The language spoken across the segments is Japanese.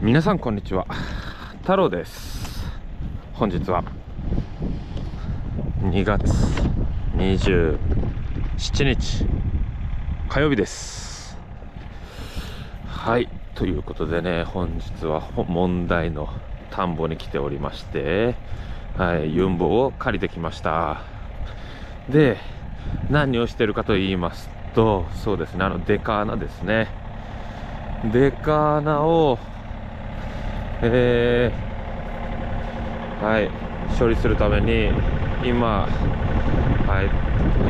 皆さんこんにちは、太郎です。本日は2月27日火曜日です。はい、ということでね、本日は問題の田んぼに来ておりまして、はい、ユンボを借りてきました。で、何をしてるかと言いますと、そうですね、デカ穴ですね。デカ穴をはい、処理するために今、はい、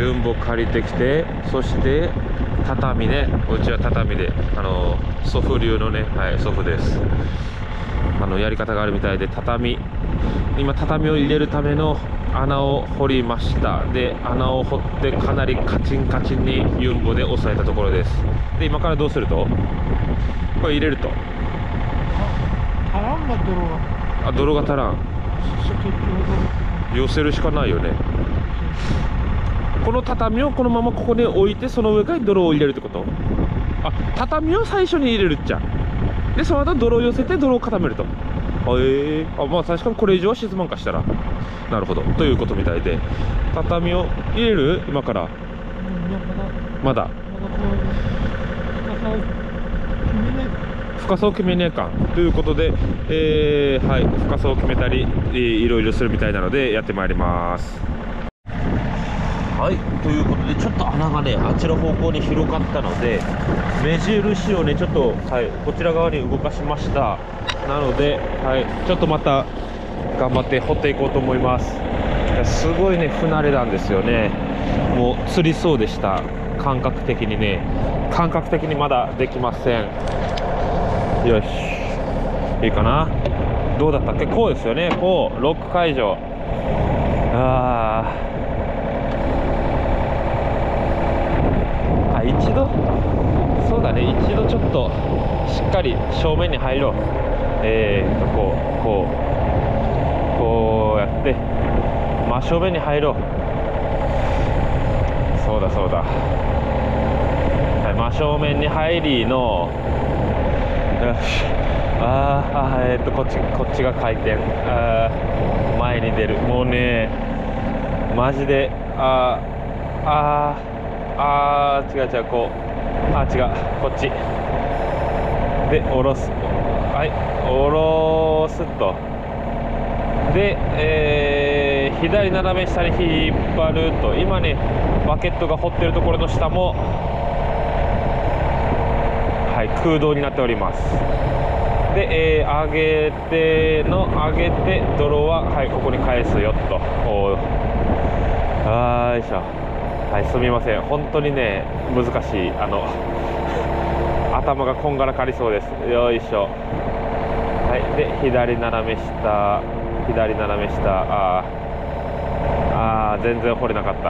ユンボ借りてきて、そして畳ね、うちは畳で祖父流のね、はい、祖父です。やり方があるみたいで、今畳を入れるための穴を掘りました。で、穴を掘ってかなりカチンカチンにユンボで押さえたところです。で、今からどうすると、これ入れると足らんが泥が足らん。寄せるしかないよね。この畳をこのままここに置いて、その上から泥を入れるってこと。畳を最初に入れるっちゃ。で、その後泥を寄せて泥を固めると。まあ確かにこれ以上は沈まんかしたら、なるほどということみたいで、畳を入れる今から。まだ深さを決めねえかということで、はい、深さを決めたり、いろいろするみたいなのでやってまいります。はい、ということで、ちょっと穴がね、あちら方向に広がったので、目印をね、ちょっと、はい、こちら側に動かしました。なので、はい、ちょっとまた頑張って掘っていこうと思います。すごいね、不慣れなんですよね。もう釣りそうでした。感覚的にまだできません。よし、いいかな。どうだったっけ。こうですよね。こうロック解除。一度、そうだね、一度ちょっとしっかり正面に入ろう。こうやって真正面に入ろう。そうだ、はい、真正面に入りの、よし、こっちが回転、前に出る。もうね、マジで、違う、こっちで下ろす。はい、下ろすと。で、左斜め下に引っ張ると、今ね、バケットが掘ってるところの下も、はい、空洞になっております。で、上げて泥は、はい、ここに返すよと。よいしょ。はい、すみません、本当にね、難しい。頭がこんがらかりそうです。よいしょ。はい、で、左斜め下。全然掘れなかった。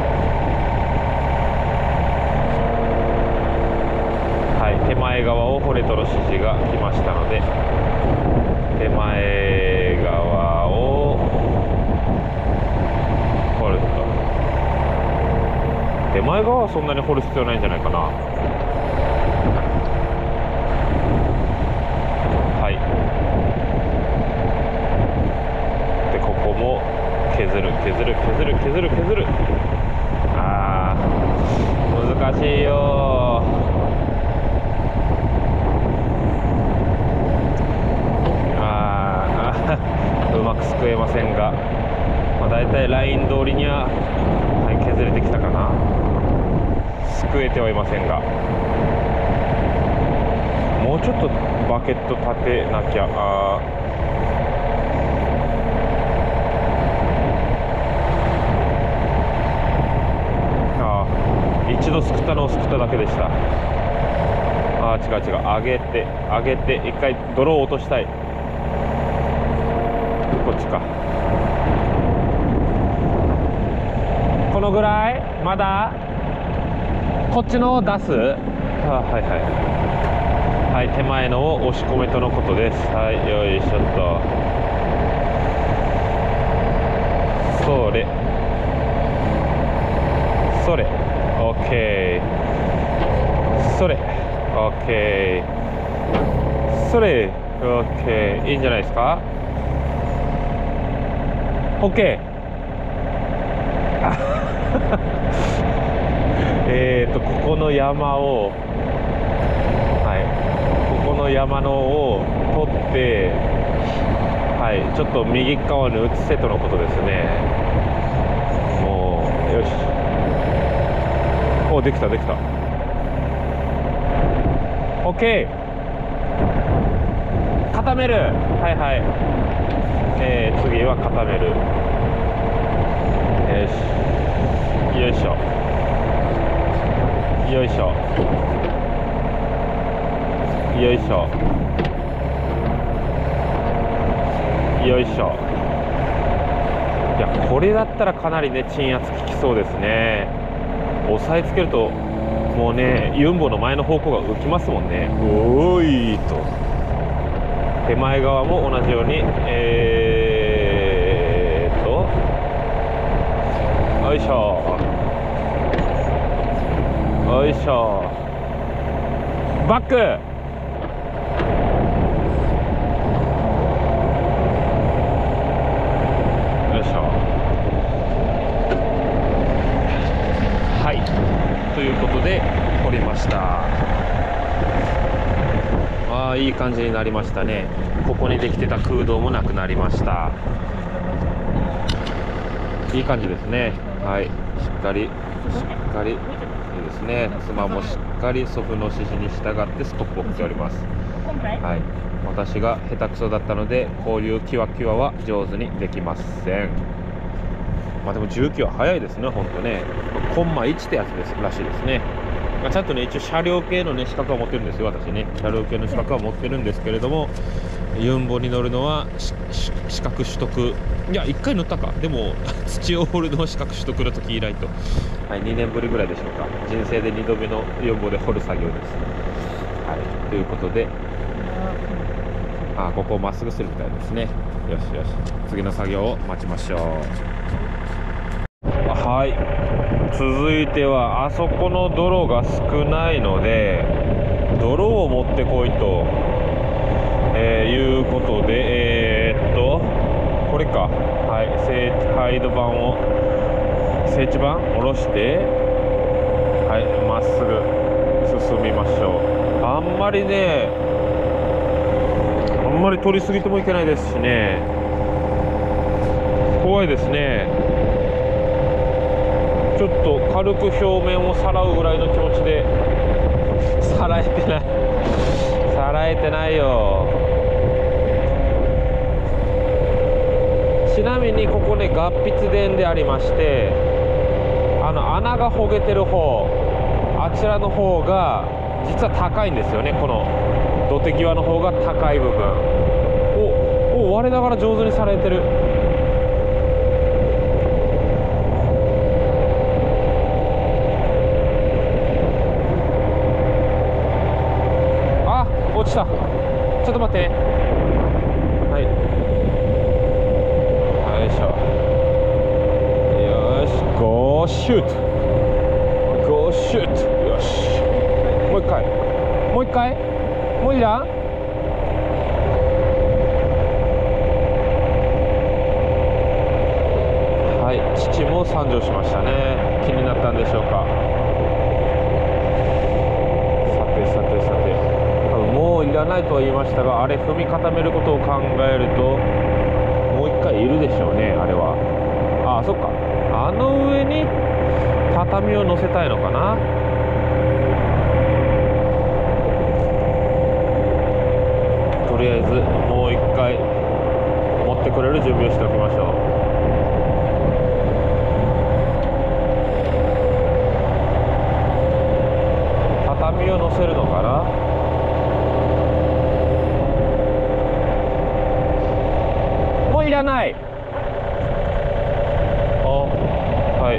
はい、手前側を掘れとの指示が来ましたので、手前側を掘ると。手前側はそんなに掘る必要ないんじゃないかな。はい。で、ここも削る。難しいよ。うまくすくえませんが、だいたいライン通りには、はい、削れてきたかな。すくえてはいませんが、もうちょっとバケット立てなきゃ。一度すくったのをすくっただけでした。違う、上げて一回泥を落としたい。こっちか。このぐらい。まだこっちのを出す。はい、手前のを押し込めとのことです。はい、よいしょっと。それ OK、 それ OK、 それ OK、いいんじゃないですか。 OK。 ここの山を、はい、ここの山のを取って、はい、ちょっと右側に移せとのことですね。もうよし、お、できたできた。 OK、 固める。はいはい、次は固める。よし、よいしょよいしょよいしょよいしょ。いや、これだったらかなりね鎮圧効きそうですね。押さえつけるともうねユンボの前の方向が浮きますもんね。おーいと。手前側も同じようによいしょよいしょ、バック。よいしょ。はい、ということで掘りました。ああ、いい感じになりましたね。ここにできてた空洞もなくなりました。いい感じですね。はい、しっかりいいですね。妻もしっかり祖父の指示に従ってストップを振っております。はい、私が下手くそだったのでこういうキワキワは上手にできません。まあでも重機は早いですね、ほんとね。コンマ1ってやつですらしいですね。ちゃんとね、一応車両系のね資格は持ってるんですよ、私ね。車両系の資格は持ってるんですけれども、ユンボに乗るのは資格取得、いや1回乗ったか。でも土を掘るのは資格取得の時以来と、はい、2年ぶりぐらいでしょうか。人生で2度目のユンボで掘る作業です。はい、ということで、ここをまっすぐするみたいですね。よしよし、次の作業を待ちましょう。はい、続いてはあそこの泥が少ないので泥を持ってこいと、いうことでこれか。はい、ハイド板を整地板下ろして、はい、まっすぐ進みましょう。あんまり取りすぎてもいけないですしね、怖いですね。ちょっと軽く表面をさらうぐらいの気持ちで、さらえてないよ。ちなみにここね合筆電でありまして、穴がほげてる方、あちらの方が実は高いんですよね。この土手際の方が高い部分を我ながら上手にされてる。落ちた。ちょっと待ってね。はい、よいしょ。よし、ゴーシュート、ゴーシュート。よし、もう一回もう一段。はい、父も参上しましたね。気になったんでしょうか。さてもういらないとは言いましたが、あれ踏み固めることを考えるともう一回いるでしょうね。あれはそっか、あの上に畳を乗せたいのかな。とりあえずもう一回持ってくれる準備をしておきましょう。畳を乗せるのかな。もういらない。はい、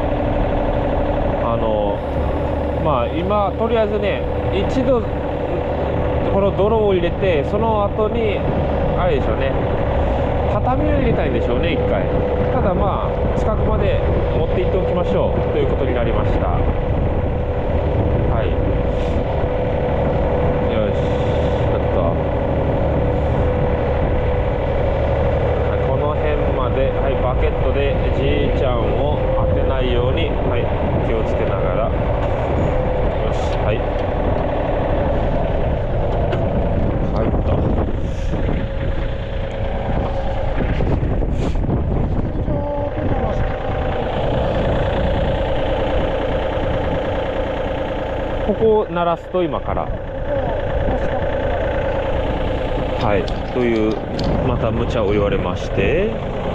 今とりあえずね一度この泥を入れて、その後にあれでしょうね、畳を入れたいんでしょうね、一回。ただ近くまで持って行っておきましょうということになりました。はい、よし、ちょっとケットでじいちゃんを当てないように、はい、気をつけながら、よし、はい、はいと。ここを鳴らすと今からはいというまた無茶を言われまして、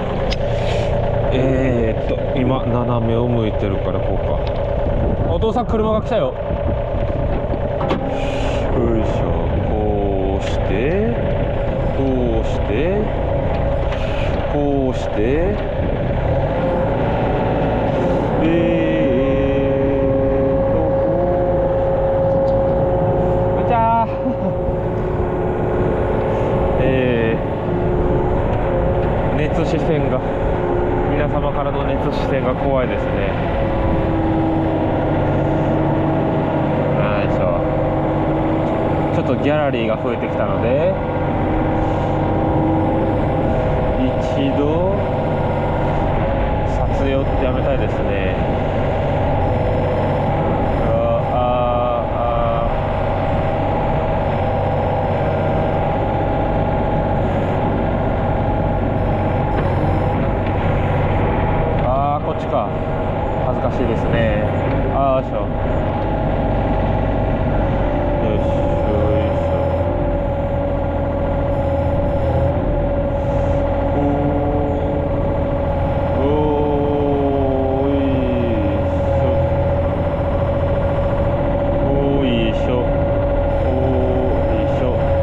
今斜めを向いてるからこうか。お父さん車が来たよ。よいしょ、こうしてこうしてこうして熱視線が、皆様からの熱視線が怖いですね。よいしょ。ちょっとギャラリーが増えてきたので、一度撮影をやめたいですね。恥ずかしいですね。よいしょ。よいしょよいしょ。おいしょ。おいしょ。おいしょ。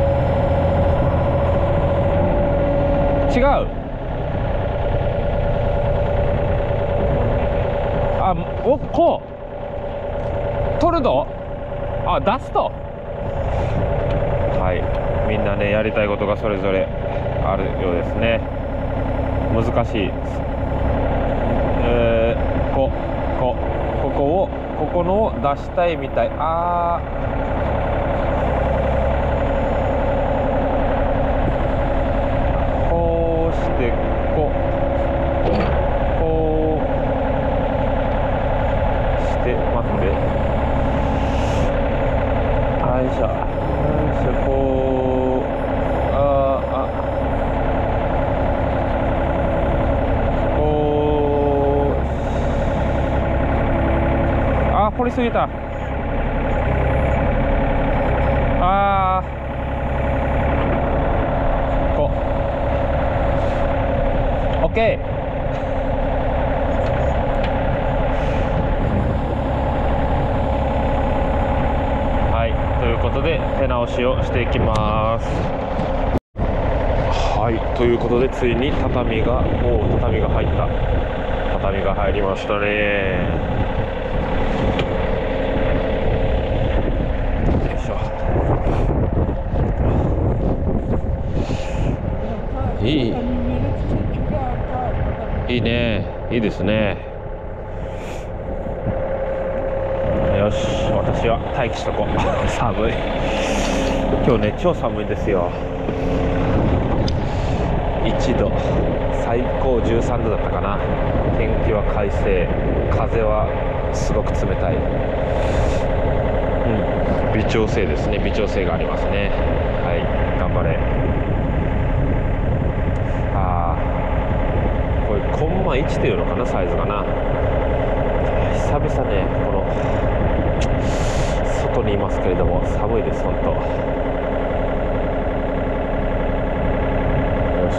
違う。お、こう取るの？出すと。はい、みんなねやりたいことがそれぞれあるようですね。難しい。ここのを出したいみたい。こうしてこう待って、よいしょ、こう、こう、掘りすぎた。こう、オッケー。ということで手直しをしていきます。はい、ということでついに畳が入りましたね。よいしょ。いいね、いいですね。よし、私は待機しとこう。寒い。今日ね超寒いですよ。1度、最高13度だったかな。天気は快晴、風はすごく冷たい。微調整ですね。微調整がありますね。はい、頑張れ。これコンマ1というのかな、サイズがな。久々ねこの外にいますけれども寒いです本当。よし。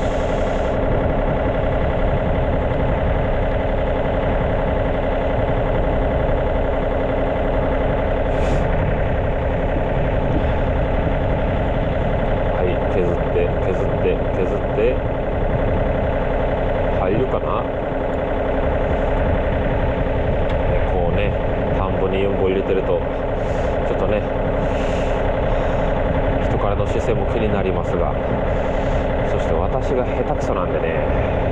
はい、削って入るかな。こうね田んぼに4本入れてるとちょっとね人からの視線も気になりますが、そして私が下手くそなんでね、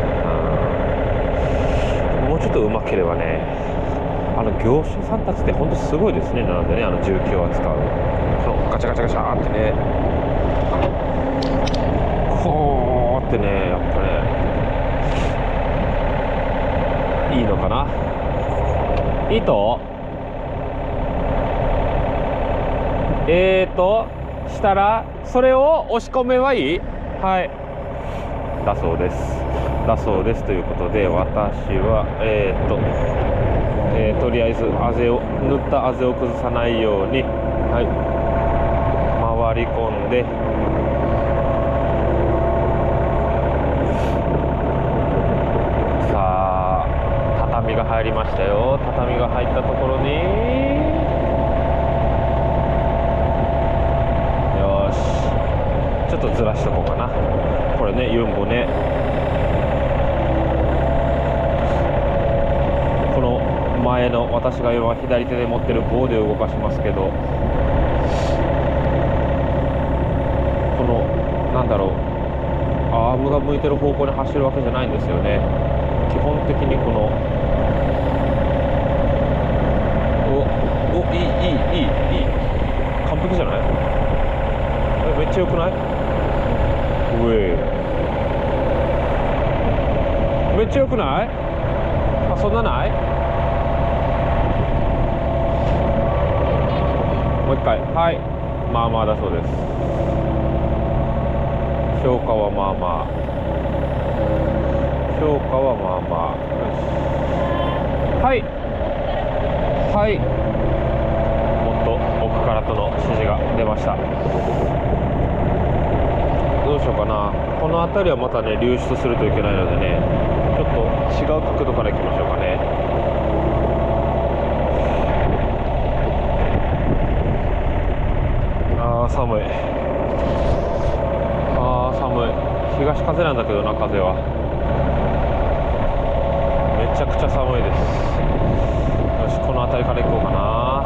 もうちょっとうまければね、業者さんたちって本当すごいですね。なのでね重機を扱うこのガチャガチャガチャってね、こうってねやっぱねかな。糸したらそれを押し込めばいい、はいだそうですということで、私はとりあえず塗ったあぜを崩さないように、はい、回り込んで、さあ畳が入りましたよ。畳が入ったところに、よし、ちょっとずらしとこうかな。これね、ユンボね、この前の、私が今左手で持ってる棒で動かしますけど、このなんだろう、アームが向いてる方向に走るわけじゃないんですよね。基本的にこのいい完璧じゃない？めっちゃ良くない？めっちゃ良くない？あ、そんなない？もう一回、はい、まあまあだそうです。評価はまあまあ、評価はまあまあ、はいはい、もっと奥からとの指示が出ました。どうしようかな。この辺りはまたね、流出するといけないのでね、ちょっと違う角度からいきましょうかね。寒い、寒い。東風なんだけどな、風はめちゃくちゃ寒いです。よし、この辺りから行こうかな。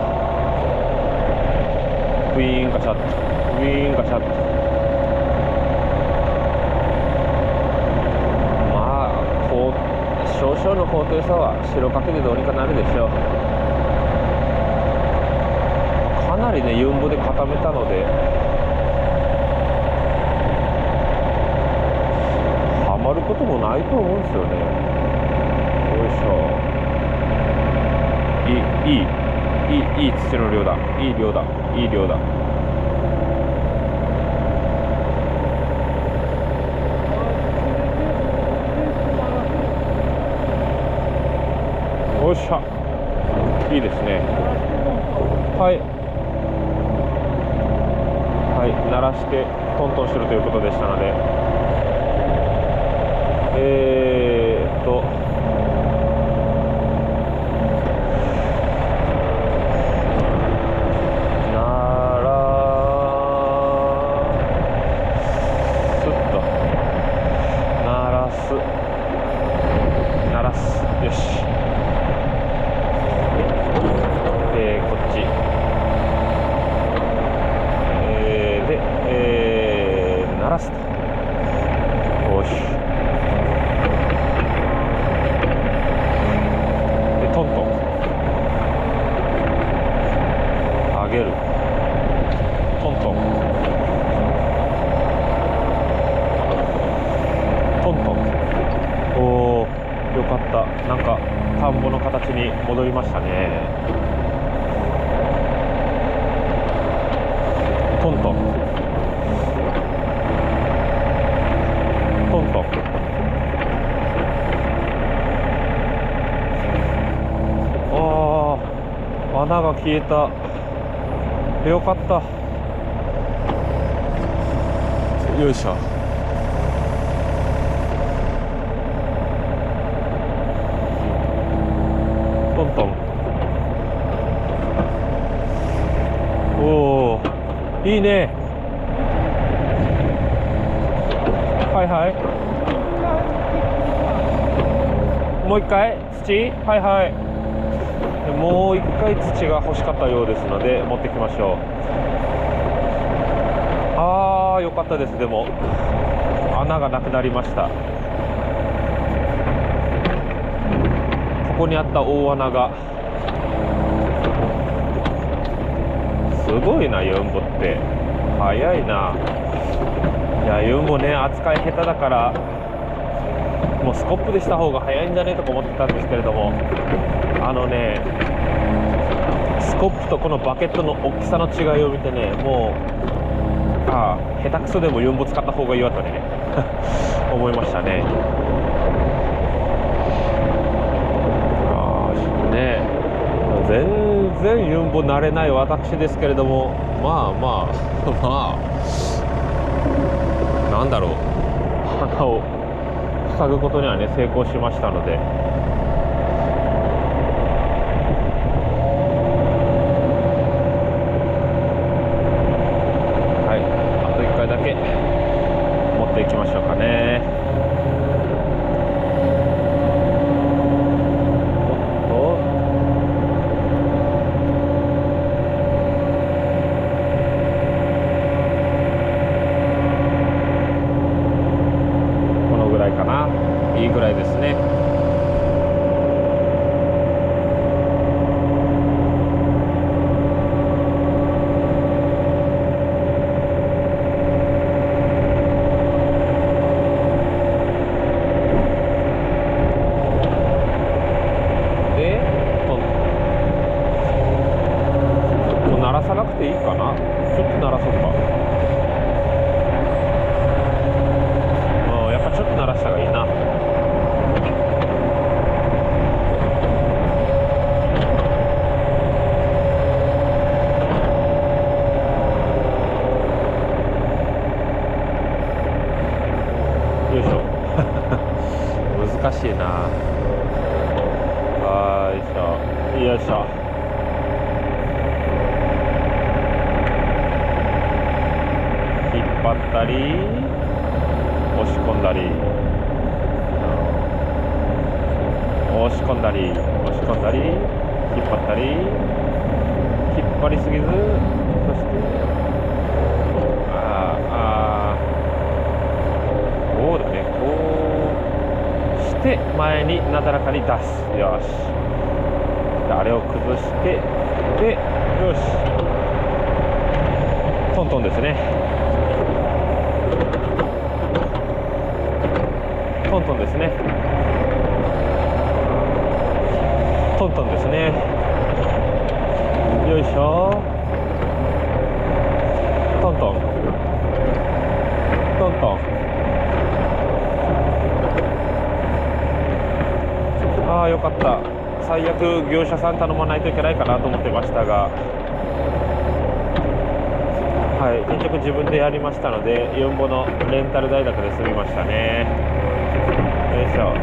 ウィーンガチャッと、ウィーンガチャッと。まあ少々の高低差は白かけでどうにかなるでしょう。かなりね、ユンボで固めたのではまることもないと思うんですよね。よいしょ。いい土の量だ。いい量だ。よっしゃ、いいですね。はいはい、鳴らしてトントンしてるということでしたので、鳴らす、よし。こっち鳴らすと、よし。でトントン上げる、トントンおお、よかった。なんか田んぼの形に戻りましたね。トントン穴が消えた。よかった。よいしょ。トントン。おお、いいね。はいはい。もう一回土、はいはい。もう一回土が欲しかったようですので持ってきましょう。よかったです。でも穴がなくなりました。ここにあった大穴が、すごいな、ユンボって早いな。いや、ユンボね、扱い下手だからもうスコップでした方が早いんじゃねとか思ってたんですけれども、スコップとこのバケットの大きさの違いを見てね、もう下手くそでもユンボ使った方がいいわとね思いましたね。全然ユンボ慣れない私ですけれども、まあなんだろう、鼻を塞ぐことにはね成功しましたので、はい、あと1回だけ持っていきましょうかね。いいぐらいですね。で、もう鳴らさなくていいかな。ちょっと鳴らそうか。やっぱちょっと鳴らした方がいいな。よいしょ難しいな。よいしょよいしょ。引っ張ったり押し込んだり押し込んだり押し込んだり引っ張ったり、引っ張りすぎず、そしてこうだね、こうして前になだらかに出す。よし、であれを崩して、でよし、トントンですね。トントンですね。トントンですね。よいしょ。トントントントン。よかった。最悪業者さん頼まないといけないかなと思ってましたが、はい、結局自分でやりましたので、ユンボのレンタル代だけで済みましたね。よいしょ。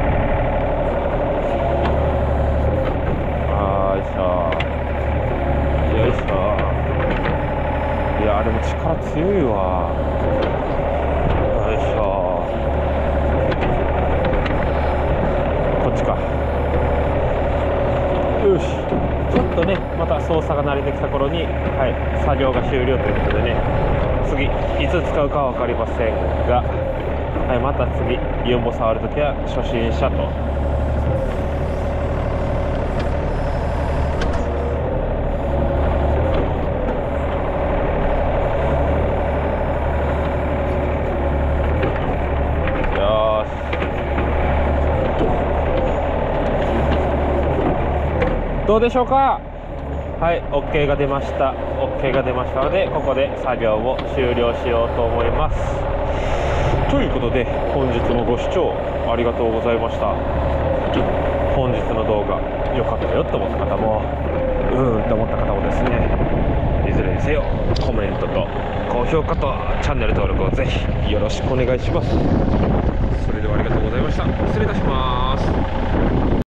よいしょよいしょ。いやでも力強いわ。よいしょ。こっちか。よし、ちょっとねまた操作が慣れてきた頃に、はい、作業が終了ということでね、次いつ使うかは分かりませんが、はい、また次ユンボ触るときは初心者と。どうでしょうか。はい、OK が出ました。OK が出ましたので、ここで作業を終了しようと思います。ということで、本日もご視聴ありがとうございました。本日の動画良かったよと思った方も、って思った方もですね、いずれにせよコメントと高評価とチャンネル登録をぜひよろしくお願いします。それではありがとうございました。失礼いたします。